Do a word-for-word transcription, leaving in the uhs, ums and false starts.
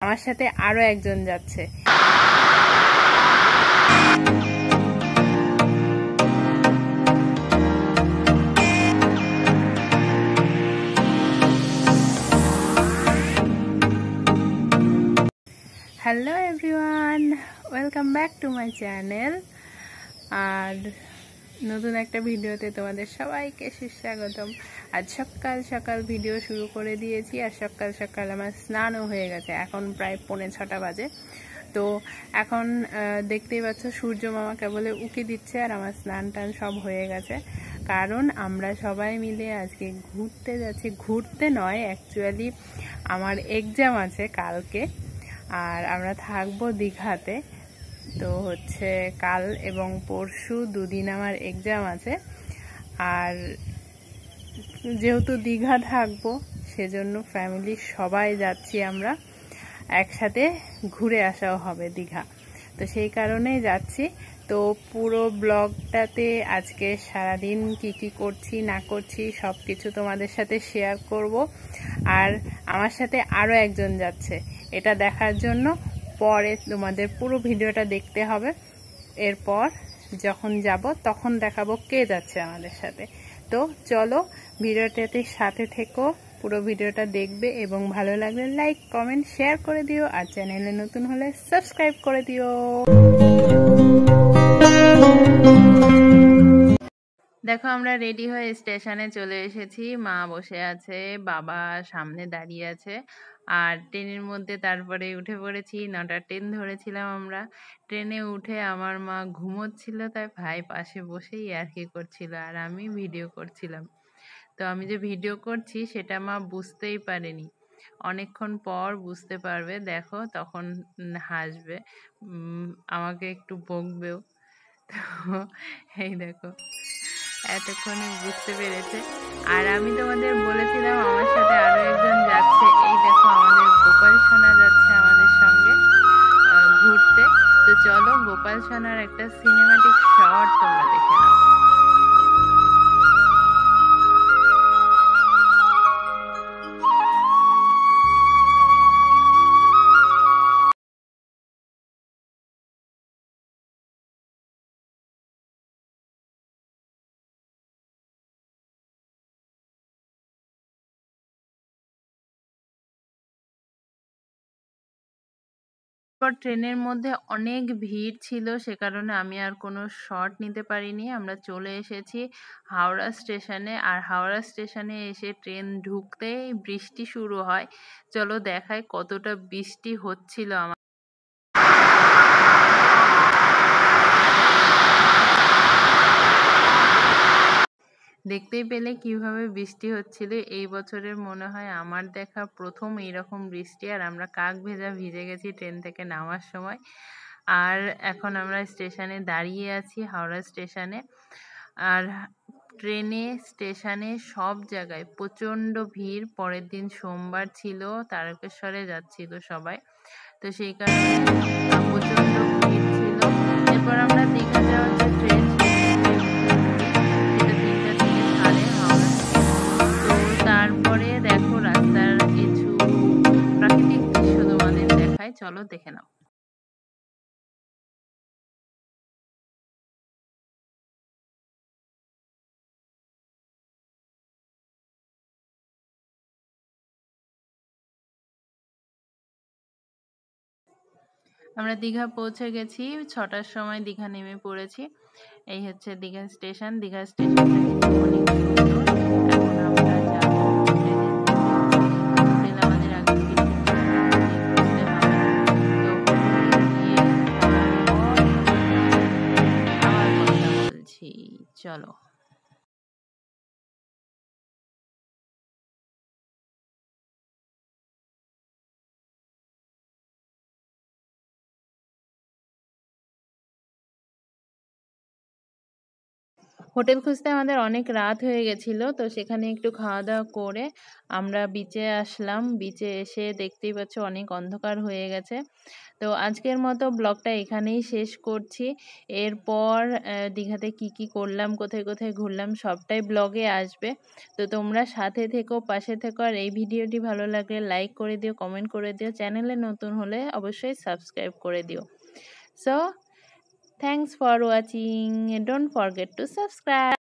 আমার সাথে আরো একজন যাচ্ছে। Hello everyone, welcome back to my channel. আর নতুন একটা ভিডিওতে তোমাদের সবাইকে সুস্বাগতম। আজ সকাল সকাল ভিডিও শুরু করে দিয়েছি, আর সকাল সকাল আমার স্নানও হয়ে গেছে। এখন প্রায় পৌনে ছটা বাজে। তো এখন দেখতেই পাচ্ছ সূর্য মামা কেবলে উঁকি দিচ্ছে, আর আমার স্নান টান সব হয়ে গেছে। কারণ আমরা সবাই মিলে আজকে ঘুরতে যাচ্ছি। ঘুরতে নয়, অ্যাকচুয়ালি আমার এক্সাম আছে কালকে, আর আমরা থাকবো দীঘাতে। তো হচ্ছে কাল এবং পরশু দুদিন আমার এক্সাম আছে। আর যেহেতু দীঘা থাকবো, সেজন্য ফ্যামিলির সবাই যাচ্ছি আমরা, একসাথে ঘুরে আসাও হবে দীঘা। তো সেই কারণেই যাচ্ছি। তো পুরো ব্লগটাতে আজকে সারাদিন কি কি করছি না করছি সব কিছু তোমাদের সাথে শেয়ার করব। আর আমার সাথে আরও একজন যাচ্ছে, এটা দেখার জন্য পরে তোমাদের পুরো ভিডিওটা দেখতে হবে। এরপর যখন যাব তখন দেখাবো কে যাচ্ছে আমাদের সাথে। তো চলো ভিডিওটাতে সাথে থেকো, পুরো ভিডিওটা দেখবে এবং ভালো লাগলে লাইক কমেন্ট শেয়ার করে দিও, আর চ্যানেলে নতুন হলে সাবস্ক্রাইব করে দিও। দেখো আমরা রেডি হয়ে স্টেশনে চলে এসেছি। মা বসে আছে, বাবা সামনে দাঁড়িয়ে আছে, আর ট্রেনের মধ্যে তারপরে উঠে পড়েছি। নটার ট্রেন ধরেছিলাম আমরা। ট্রেনে উঠে আমার মা ঘুমোচ্ছিল, তাই ভাই পাশে বসেই আর কি করছিল, আর আমি ভিডিও করছিলাম। তো আমি যে ভিডিও করছি সেটা মা বুঝতেই পারেনি, অনেকক্ষণ পর বুঝতে পারবে। দেখো তখন হাসবে, আমাকে একটু বকবেও। তো এই দেখো এতক্ষণে বুঝতে পেরেছে। আর আমি তোমাদের বলেছিলাম আমার সাথে আরো একজন যাচ্ছে। এই দেখো আমাদের গোপাল সোনা যাচ্ছে আমাদের সঙ্গে ঘুরতে। তো চলো গোপাল সোনার একটা সিনেমাটিক শট তোমরা দেখে নাও। ট্রেনের মধ্যে অনেক ভিড় ছিল, সে কারণে আমি আর কোনো শট নিতে পারিনি। আমরা চলে এসেছি হাওড়া স্টেশনে, আর হাওড়া স্টেশনে এসে ট্রেন ঢুকতেই বৃষ্টি শুরু হয়। চলো দেখায় কতটা বৃষ্টি হচ্ছিল। আমার দেখতেই পেলে কিভাবে বৃষ্টি হচ্ছিল। এই বছরের মনে হয় আমার দেখা প্রথম এইরকম বৃষ্টি, আর আমরা কাক ভেজা ভিজে গেছি ট্রেন থেকে নামার সময়। আর এখন আমরা স্টেশনে দাঁড়িয়ে আছি, হাওড়া স্টেশনে। আর ট্রেনে স্টেশনে সব জায়গায় প্রচণ্ড ভিড়। পরের দিন সোমবার ছিল, তারকেশ্বরে যাচ্ছিল সবাই, তো সেই কারণে প্রচণ্ড ভিড় ছিল। এরপর আমরা দীঘা যাওয়ার যে ট্রেন, তারপরে দেখো রাস্তার কিছু প্রাকৃতিক দৃশ্য তোমাদের দেখায়, চলো দেখে নাও। আমরা দীঘা পৌঁছে গেছি, ছটার সময় দীঘা নেমে পড়েছি। এই হচ্ছে দীঘা স্টেশন। দীঘা স্টেশন অনেক সুন্দর। এখন আমরা যাবো হোটেল, আমাদের আগে আবার কথা বলছি, চলো। হোটেল খুঁজতে আমাদের অনেক রাত হয়ে গেছিলো, তো সেখানে একটু খাওয়া দাওয়া করে আমরা বিচে আসলাম। বিচে এসে দেখতেই পাচ্ছ অনেক অন্ধকার হয়ে গেছে। তো আজকের মতো ব্লগটা এখানেই শেষ করছি। এরপর দীঘাতে কি কি করলাম, কোথায় কোথায় ঘুরলাম সবটাই ব্লগে আসবে। তো তোমরা সাথে থেকো, পাশে থেকো। আর এই ভিডিওটি ভালো লাগলে লাইক করে দিও, কমেন্ট করে দিও। চ্যানেলে নতুন হলে অবশ্যই সাবস্ক্রাইব করে দিও। So thanks for watching, don't forget to subscribe.